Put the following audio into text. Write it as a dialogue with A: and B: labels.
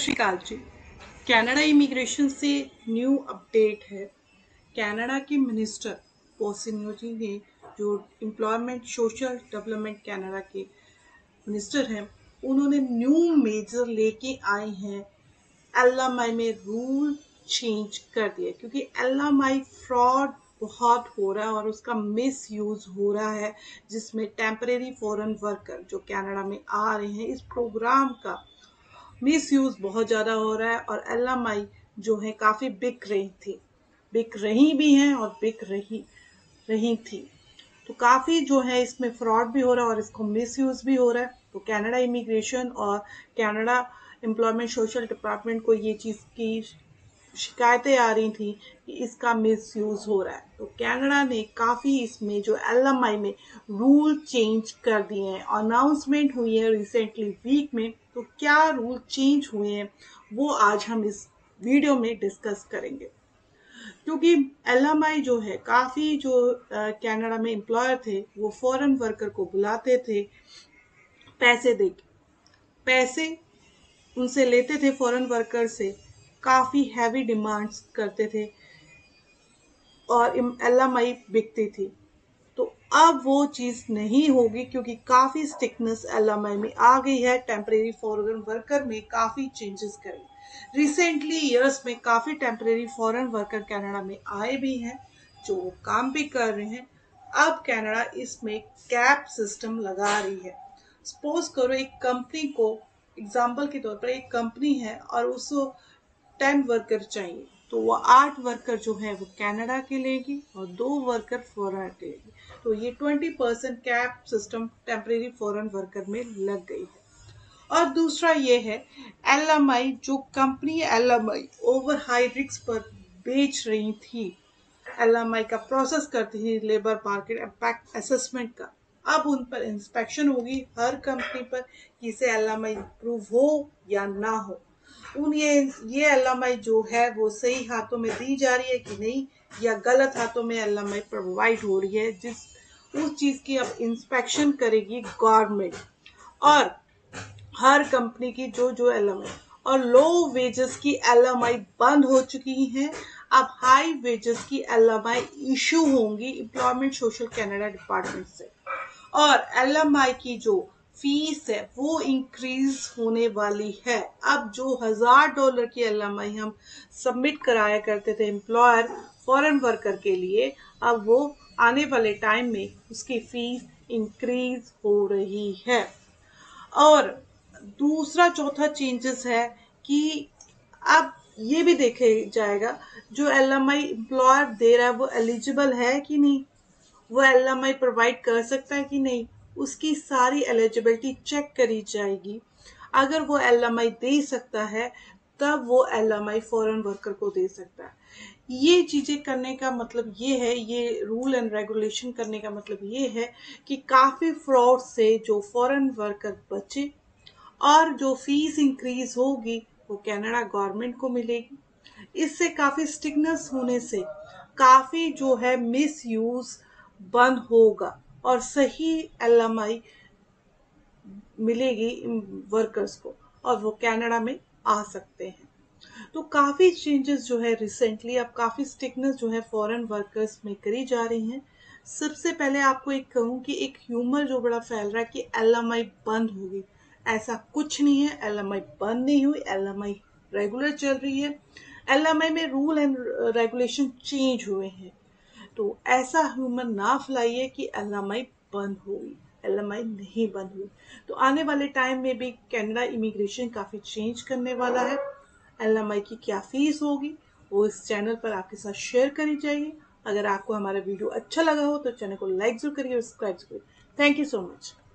A: Shri Akal ji. Canada immigration से new update है। Canada के मिनिस्टर पोसिन्यो जी ने, जो एम्प्लॉयमेंट सोशल डेवलपमेंट कनाडा के मिनिस्टर हैं, उन्होंने न्यू मेजर लेके आए हैं। एलएमआई में रूल चेंज कर दिया क्योंकि एलएमआई फ्रॉड बहुत हो रहा है और उसका मिस यूज हो रहा है, जिसमें टेम्परेरी फॉरेन वर्कर जो कनाडा में आ रहे हैं, इस प्रोग्राम का मिस यूज बहुत ज़्यादा हो रहा है। और एलएमआई जो है काफ़ी बिक रही भी हैं और बिक रही थी। तो काफ़ी जो है इसमें फ्रॉड भी हो रहा है और इसको मिस यूज भी हो रहा है। तो कनाडा इमिग्रेशन और कनाडा एम्प्लॉयमेंट सोशल डिपार्टमेंट को ये चीज़ की शिकायतें आ रही थी कि इसका मिस यूज हो रहा है। तो कनाडा ने काफ़ी इसमें जो एलएमआई में रूल चेंज कर दिए हैं। अनाउंसमेंट हुई है रिसेंटली वीक में। तो क्या रूल चेंज हुए हैं वो आज हम इस वीडियो में डिस्कस करेंगे। क्योंकि एलएमआई जो है काफ़ी जो कनाडा में एम्प्लॉयर थे वो फॉरेन वर्कर को बुलाते थे, पैसे उनसे लेते थे, फॉरेन वर्कर से काफ़ी हैवी डिमांड्स करते थे और एलएमआई बिकती थी। तो अब वो चीज़ नहीं होगी क्योंकि काफ़ी स्टिकनेस एलएमआई में आ गई है। टेम्परेरी फॉरेन वर्कर में काफ़ी चेंजेस करें। रिसेंटली ईयर्स में काफ़ी टेम्परेरी फॉरेन वर्कर कनाडा में आए भी हैं जो काम भी कर रहे हैं। अब कनाडा इसमें कैप सिस्टम लगा रही है। सपोज करो एक कंपनी को, एग्जाम्पल के तौर पर एक कंपनी है और उसको 10 वर्कर चाहिए, तो वो 8 वर्कर जो है वो कनाडा के लेगी और 2 वर्कर फॉरेन के लेगी। तो ये 20% cap system temporary foreign worker में लग गई है। और दूसरा ये है एलएमआई, जो company LMI over high risk पर बेच रही थी, एलएमआई का प्रोसेस करती थी लेबर मार्केट इम्पैक्ट असेसमेंट का। अब उन पर इंस्पेक्शन होगी हर कंपनी पर कि इसे एलएमआई अप्रूव हो या ना हो। ये एलएमआई जो है वो सही हाथों में दी जा रही है कि नहीं, या गलत हाथों में एलएमआई प्रोवाइड हो रही है, उस चीज की अब इंस्पेक्शन करेगी गवर्नमेंट। और हर कंपनी की जो एलएमआई और लो वेजेस की एलएमआई बंद हो चुकी हैं। अब हाई वेजेस की एलएमआई इशू होंगी एम्प्लॉयमेंट सोशल कनाडा डिपार्टमेंट से। और एलएमआई की जो फीस है वो इंक्रीज होने वाली है। अब जो $1000 की एलएमआई हम सबमिट कराया करते थे एम्प्लॉयर फॉरेन वर्कर के लिए, अब वो आने वाले टाइम में उसकी फीस इंक्रीज हो रही है। और दूसरा चौथा चेंजेस है कि अब ये भी देखे जाएगा जो एलएमआई एम्प्लॉयर दे रहा है वो एलिजिबल है कि नहीं, वो एलएमआई प्रोवाइड कर सकता है कि नहीं, उसकी सारी एलिजिबिलिटी चेक करी जाएगी। अगर वो एलएमआई दे सकता है तब वो एलएमआई फॉरेन वर्कर को दे सकता है। ये चीजें करने का मतलब ये है, ये रूल एंड रेगुलेशन करने का मतलब ये है कि काफी फ्रॉड से जो फॉरेन वर्कर बचे और जो फीस इंक्रीज होगी वो कनाडा गवर्नमेंट को मिलेगी। इससे काफी स्टिकनेस होने से काफी जो है मिस यूज बंद होगा और सही एलएमआई मिलेगी वर्कर्स को और वो कनाडा में आ सकते हैं। तो काफी चेंजेस जो है रिसेंटली, अब काफी स्टिकनेस जो है फॉरेन वर्कर्स में करी जा रही हैं। सबसे पहले आपको एक कहूँ कि एक ह्यूमर जो बड़ा फैल रहा है कि एलएमआई बंद होगी, ऐसा कुछ नहीं है। एलएमआई बंद नहीं हुई, एलएमआई रेगुलर चल रही है। एलएमआई में रूल एंड रेगुलेशन चेंज हुए हैं। तो ऐसा ह्यूमर ना फैलाइए कि एलएमआई बंद होगी, एलएमआई नहीं बंद हुई। तो आने वाले टाइम में भी कनाडा इमिग्रेशन काफी चेंज करने वाला है। एलएमआई की क्या फीस होगी वो इस चैनल पर आपके साथ शेयर करी जाएगी। अगर आपको हमारा वीडियो अच्छा लगा हो तो चैनल को लाइक जरूर करिए और सब्सक्राइब जरूर करिए। Thank you so much.